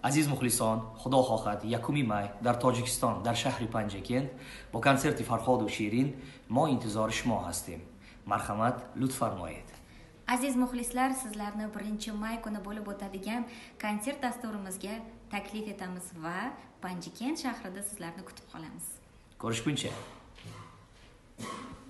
عزیز مخلصان، خدا خواهد یکمی مای در تاجیکستان در شهر پنجکند با کنسرت فرهاد و شیرین ما انتظار شما هستیم. مرحمت لطف فرمایید. Aziz muxlislar, sizlarni 1-may kuni bo'lib o'tadigan konsert dasturimizga taklif etamiz va Panjikent shahrida sizlarni kutib qolamiz. Ko'rishguncha.